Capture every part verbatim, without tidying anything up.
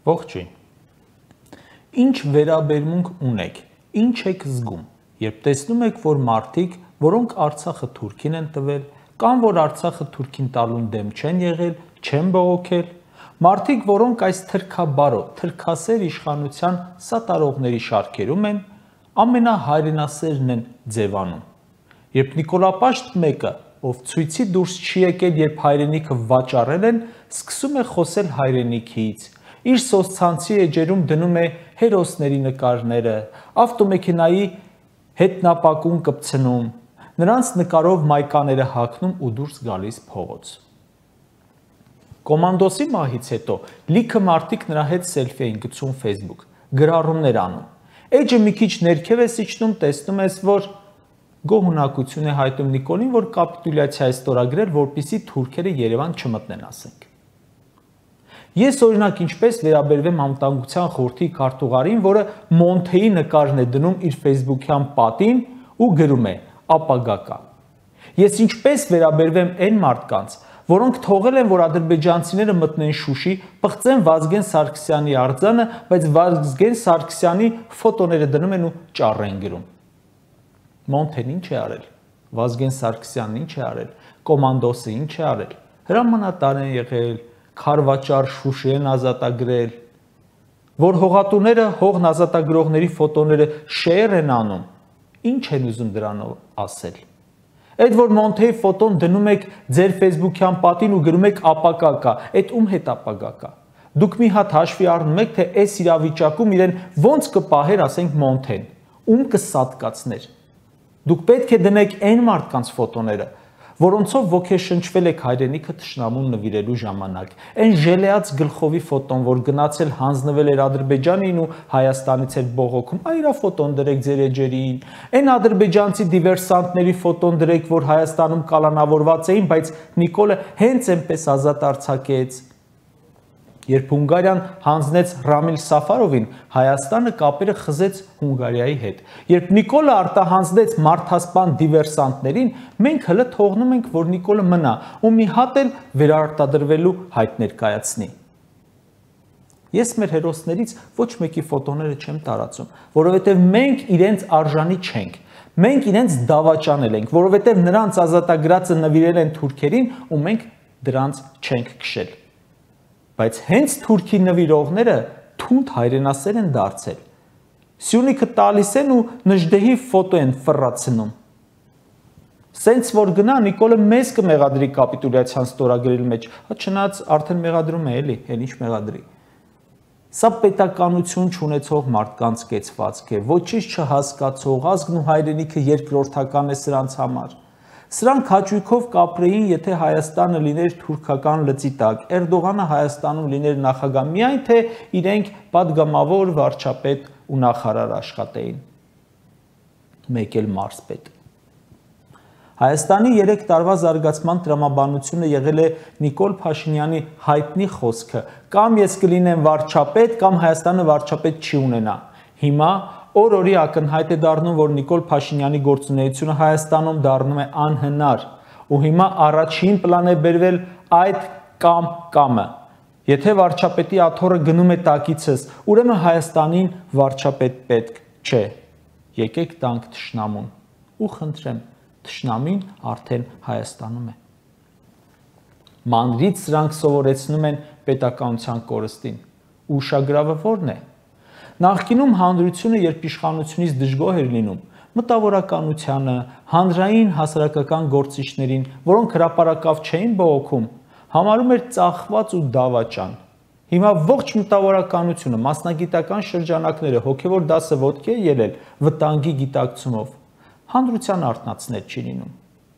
Ողջույն։ Ինչ վերաբերմունք ունեք, ինչ եք զգում, երբ տեսնում եք, որ մարդիկ, որոնք Արցախը Թուրքին են տվել, կամ որ Արցախը Թուրքին տալուն դեմ չեն եղել, չեն բողոքել, մարդիկ, որոնք այս թրքաբարո, թրքասեր իշխանության սատարողների շարքերում են, ամենահայրենասերն են ձևանում։ Երբ Նիկոլապաշտ մեկը, ով ցույցի դուրս չի եկել, երբ հայրենիքը վաճառել են, սկսում է խոսել հայրենիքից, իր սոցցանցի էջերում դնում է հերոսների նկարները, ավտոմեքենայի հետնապակուն կպցնում, նրանց նկարով մայկաները հագնում ու դուրս գալիս փողոց։ Կոմանդոսի մահից հետո լիքը մարդիկ նրա հետ սելֆի էին գցում Facebook, գրառումներ անում։ Էջը մի քիչ ներքև ես իջնում, տեսնում ես, որ գոհունակություն է հայտնում Նիկոլին, որ կապիտուլյացիա է ստորագրել, որպեսզի թուրքերը Երևան չմտնեն, ասենք։ Ես օրինակ ինչպես վերաբերվեմ անվտանգության խորհրդի քարտուղարին, որը Մոնթեի նկարն է դնում իր Facebook-յան պատին ու գրում է ապագա կա։ Ես ինչպես վերաբերվեմ այն մարդկանց, որոնք թողել են, որ ադրբեջանցիները մտնեն Շուշի, պղծեն Վազգեն Սարգսյանի արձանը, բայց Վազգեն Սարգսյանի ֆոտոները դնում են ու ճառ են գրում։ Մոնթեն ինչ է արել, Վազգեն Սարգսյանն ինչ է արել, Կոմանդոսը ինչ է արել, հրամանատար են եղել, քարվաճառ Շուշի են ազատագրել, որ հողատուները հողն ազատագրողների ֆոտոները շեյր են անում, ինչ են ուզում դրանով ասել։ Այդ որ Մոնթեի ֆոտոն դնում եք ձեր Facebook-յան պատին ու գրում եք ապագա կա, այդ ում հետ ապագա կա։ Դուք մի հատ հաշվի առնում եք, թե այս իրավիճակում իրեն ոնց կպահեր, ասենք Մոնթեն, ում կսատկացներ։ Դուք պետք է դնեք այն մարդկանց ֆոտոները, որոնցով ոգեշնչվել եք հայրենիքը թշնամուն նվիրելու ժամանակ։ Այն ժելեած գլխովի ֆոտոն, որ գնացել հանձնվել էր Ադրբեջանին ու Հայաստանից էր բողոքում, այ իրա ֆոտոն դրեք ձեր էջերին։ Այն ադրբեջանցի դիվերսանտների ֆոտոն դրեք, որ Հայաստանում կալանավորված էին, բայց Նիկոլը հենց այնպես ազատ արձակեց։ Երբ Հունգարիան հանձնեց Ռամիլ Սաֆարովին, Հայաստանը կապերը խզեց Հունգարիայի հետ։ Երբ Նիկոլը արտահանձնեց մարդասպան դիվերսանտներին, մենք հլը թողնում ենք, որ Նիկոլը մնա ու մի հատ էլ վերարտադրվելու հայտ ներկայացնի։ Ես մեր հերոսներից ոչ մեկի ֆոտոները չեմ տարածում, որովհետև մենք իրենց արժանի չենք։ Մենք իրենց դավաճանել ենք, որովհետև նրանց ազատագրածը նվիրել են թուրքերին ու մենք դրանց չենք քշել։ Բայց հենց թուրքի նվիրողները թունդ հայրենասեր են դարձել։ Սյունիքը տալիս են ու Նժդեհի ֆոտո են ֆռացնում։ Սենց որ գնա Նիկոլը մեզ կմեղադրի կապիտուլյացիան ստորագրելու մեջ, հա չնայած արդեն մեղադրում է էլի, էլ ինչ մեղադրի։ Սա պետականություն չունեցող մարդկանց կեցվածք է, ոչինչ չհասկացող, ազգն ու հայրենիքը երկրորդական է սրանց համար։ Սրանք հաճույքով կապրեին, եթե Հայաստանը լիներ թուրքական լծի տակ, Էրդողանը Հայաստանում լիներ նախագահ, միայն թե իրենք պատգամավոր, վարչապետ ու նախարար աշխատեին։ Մեկ էլ մարզպետ։ Հայաստանի երեք տարվա զարգացման տրամաբանությունը եղել է Նիկոլ Փաշինյանի հայտնի խոսքը. կամ ես կլինեմ վարչապետ, կամ Հայաստանը վարչապետ չի ունենա։ Հիմա օր-օրի ակնհայտ է դառնում, որ Նիկոլ Փաշինյանի գործունեությունը Հայաստանում դառնում է անհնար, ու հիմա առաջին պլան է բերվել այդ կամ կամը։ Եթե վարչապետի աթոռը գնում է տակիցս, ուրեմն Հայաստանին վարչապետ պետք չէ։ Եկեք տանք թշնամուն, ու խնդրեմ, թշնամին արդեն Հայաստանում է։ Մանրից սրանք սովորեցնում են պետականության կորստին, ու ուշագրավը ո՞րն է։ Նախկինում հանրությունը, երբ իշխանությունից դժգոհ էր լինում, մտավորականությանը, հանրային հասարակական գործիչներին, որոնք հրապարակավ չէին բողոքում, համարում էր ծախված ու դավաճան։ Հիմա ողջ մտավորականությունը, մասնագիտական շրջանակները, հոգևոր դասը ոտքի է ելել վտանգի գիտակցումով, հանրության արթնացնել չի լինում։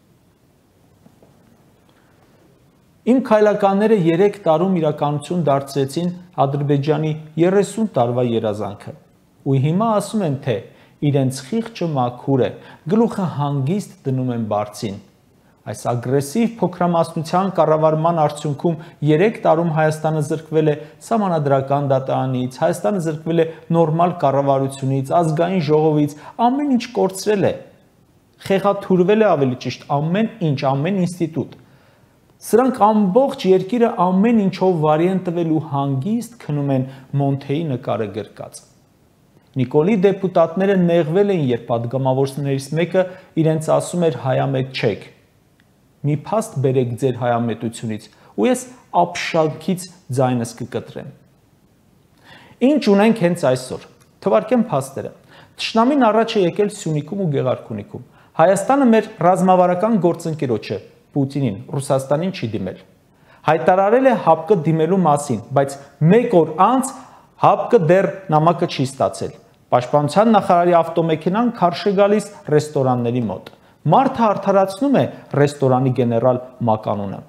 Իմ քայլականները երեք տարում իրականություն դարձրեցին Ադրբեջանի երեսուն տարվա երազանքը, ու հիմա ասում են, թե իրենց խիղճը մաքուր է, գլուխը հանգիստ դնում են բարձին։ Այս ագրեսիվ փոքրամասնության կառավարման արդյունքում երեք տարում Հայաստանը զրկվել է սահմանադրական դատարանից, Հայաստանը զրկվել է նորմալ կառավարությունից, ազգային ժողովից, ամեն ինչ կորցրել է, խեղաթյուրվել է ավելի ճիշտ ամեն ինչ, ամեն ինստիտուտ։ Սրանք ամբողջ երկիրը ամեն ինչով վարի են տվել ու հանգիստ քնում են Մոնթեի նկարը գրկած։ Նիկոլի դեպուտատները նեղվել էին, երբ падգամավորներից մեկը իրենց ասում էր հայամետ չեք։ Մի փաստ բերեք ձեր հայամետությունից, ու ես ապշակից ձայնս կկտրեմ։ Ինչ ունենք հենց այսօր։ Թվարկեմ փաստերը։ Թշնամին առաջ է եկել Սյունիքում ու Գեղարքունիքում։ Հայաստանը մեր ռազմավարական գործընկերոջը Պուտինին, Ռուսաստանին չի դիմել։ Հայտարարել է ՀԱՊԿ դիմելու մասին, բայց մեկ օր անց ՀԱՊԿ դեռ նամակը չի ստացել։ Պաշտպանության նախարարի ավտոմեքենան քարշ է գալիս ռեստորանների մոտ։ Մարդը արդարացնում է ռեստորանի գեներալ Մականունը։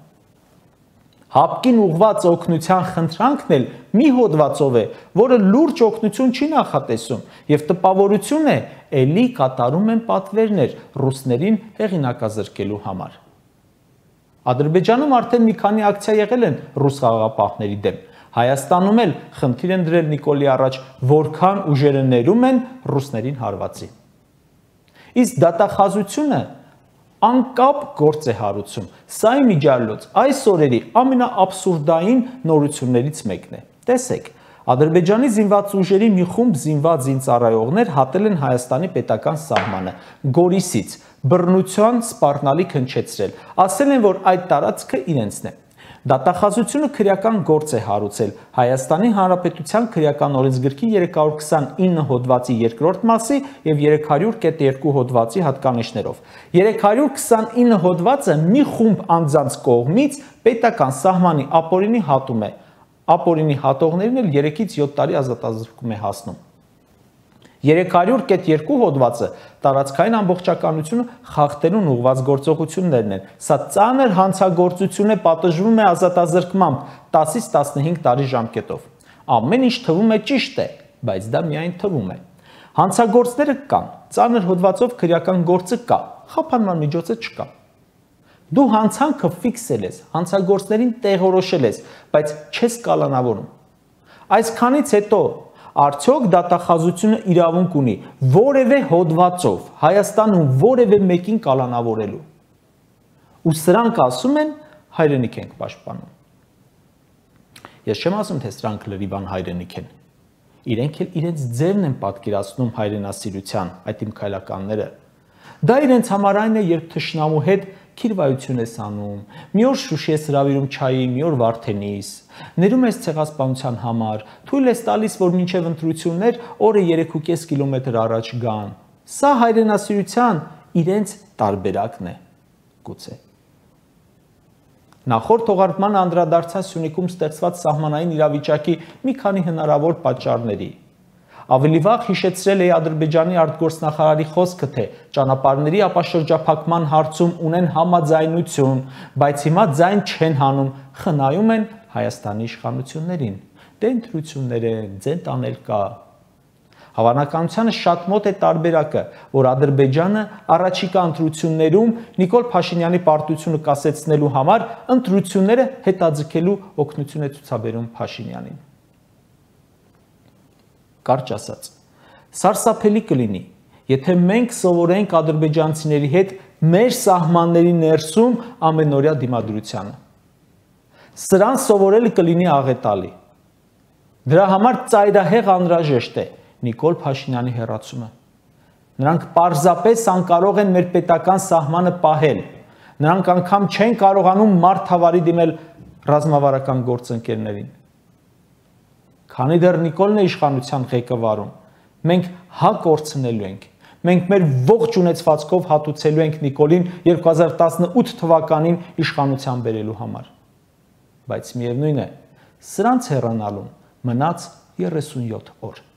ՀԱՊԿ-ին ուղղված օգնության խնդրանքն էլ մի հոդվածով է, որը լուրջ օգնություն չի նախատեսում, եւ տպավորություն է, ելի կատարում են պատվերներ ռուսներին հեղինակազրկելու համար։ Ադրբեջանում արդեն մի քանի ակցիա եղել են ռուս խաղաղապահների դեմ։ Հայաստանում էլ խնդիր են դրել Նիկոլի առաջ, որքան ուժերը ներում են ռուսներին հարվածի։ Իսկ դատախազությունը անկապ գործ է հարուցում։ Սա իմիջիալոց այս օրերի ամենաաբսուրդային նորություններից մեկն է։ Տեսեք, Ադրբեջանի զինված ուժերի մի խումբ զինված զինծառայողներ հատել են Հայաստանի պետական սահմանը Գորիսից, բռնության սպառնալիք հնչեցրել, ասել են, որ այդ տարածքը իրենցն է։ Դատախազությունը քրեական գործ է հարուցել Հայաստանի Հանրապետության քրեական օրենսգրքի երեք հարյուր քսանինը հոդվածի երկրորդ մասի եւ երեք հարյուր կետ երկու հոդվածի հատկանիշներով։ երեք հարյուր քսանինը հոդվածը մի խումբ անձանց կողմից պետական սահմանի ապօրինի հատում է։ Ապօրինի հատողներին էլ երեքից յոթ տարի ազատազրկում է հասնում։ երեք հարյուր կետ երկու հոդվածը տարածքային ամբողջականությունը խախտելուն ուղղված գործողություններն են։ Սա ծանր հանցագործություն է, պատժվում է ազատազրկմամբ տասից տասնհինգ տարի ժամկետով։ Ամեն ինչ թվում է ճիշտ է, բայց դա միայն թվում է։ Հանցագործները կան, ծանր հոդվածով քրեական գործը կա, խափանման միջոցը չկա։ Դու հանցանքը ֆիքսել ես, հանցագործներին տեղորոշել ես, բայց չես կալանավորում։ Այսքանից հետո արդյոք դատախազությունը իրավունք ունի որևէ հոդվածով Հայաստանում որևէ մեկին կալանավորելու։ Ու սրանք ասում են հայրենիք ենք պաշտպանում։ Ես չեմ ասում, թե սրանք լրիվան հայրենիք են։ Իրենք էլ իրենց ձևն են պատկերացնում հայրենասիրության այդ իմ քայլականները։ Դա իրենց համար այն է, երբ թշնամու հետ քիրվայություն ես անում, մի օր Շուշի ես հրավիրում չայի, մի օր Վարդենիս, ներում ես ցեղասպանության համար, թույլ ես տալիս, որ մինչև ընտրություններ օրը երեք ու կես կիլոմետր առաջ գան։ Սա հայրենասիրության իրենց տարբերակն է, գուցե։ Նախորդ թողարկման անդրադարձա Սյունիքում ստեղծված սահմանային իրավիճակի մի քանի հնարավոր պատճառների։ Ավելի վաղ հիշեցրել էի Ադրբեջանի արտգործնախարարի խոսքը, թե ճանապարհների ապաշրջափակման հարցում ունեն համաձայնություն, բայց հիմա ձայն չեն հանում, խնայում են Հայաստանի իշխանություններին։ Դե ընտրություններ են, ձեն տանել կա։ Հավանականությանը շատ մոտ է տարբերակը, որ Ադրբեջանը առաջիկա ընտրություններում Նիկոլ Փաշինյանի պարտությունը կասեցնելու համար ընտրությունները հետաձգելու օգնություն է ցուցաբերում Փաշինյանին։ Կարճ ասած, սարսափելի կլինի, եթե մենք սովորենք ադրբեջանցիների հետ մեր սահմանների ներսում ամենօրյա դիմադրությանը։ Սրան սովորելը կլինի աղետալի։ Դրա համար ծայրահեղ անհրաժեշտ է Նիկոլ Փաշինյանի հեռացումը։ Նրանք պարզապես անկարող են մեր պետական սահմանը պահել։ Նրանք անգամ չեն կարողանում մարդավարի դիմել ռազմավարական գործընկերներին։ Քանի դեռ Նիկոլն է իշխանության ղեկավարում, մենք հա կորցնելու ենք։ Մենք մեր ողջ ունեցվածքով հատուցելու ենք Նիկոլին երկու հազար տասնութ թվականին իշխանության բերելու համար։ Բայց միևնույն է, սրանց հեռանալուն մնաց երեսունյոթ օր։